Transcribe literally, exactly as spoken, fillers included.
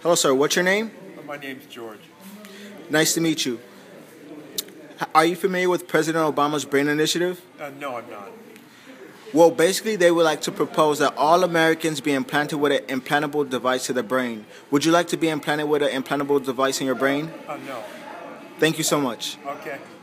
Hello, sir. What's your name? My name's George. Nice to meet you. H- Are you familiar with President Obama's Brain Initiative? Uh, no, I'm not. Well, basically, they would like to propose that all Americans be implanted with an implantable device to the brain. Would you like to be implanted with an implantable device in your brain? Uh, no. Thank you so much. Okay.